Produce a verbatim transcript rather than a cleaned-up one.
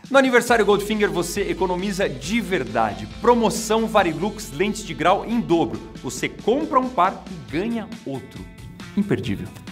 No aniversário Goldfinger você economiza de verdade. Promoção Varilux lentes de grau em dobro. Você compra um par e ganha outro. Imperdível.